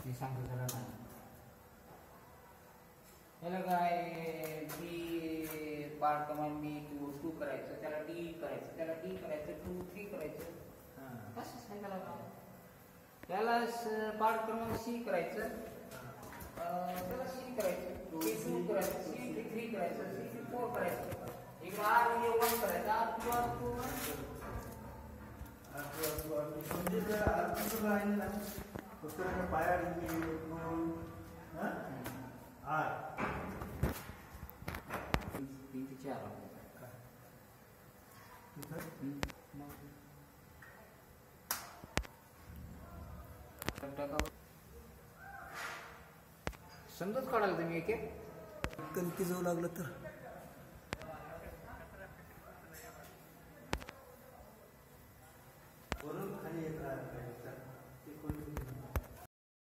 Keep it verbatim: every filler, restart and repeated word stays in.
मी सांगतो त्याला ना याला काय D part command B two two करायचं, त्याला डी करायचं, त्याला डी करायचं, टू थ्री करायचं. कसं सांगायला लागलं त्याला पार्ट क्रमांक सी करायचं, त्याला सी करायचं, सी टू करायचं, सी थ्री करायचं, सी फोर करायचं, एक आर ए वन करायचं, आर टू आर टू म्हणजे जर आर आहे ना पुस्तकाच्या पाया दोन आर तीन ते चार समजच काढाल तुम्ही एक एक कणकी जाऊ लागलं तर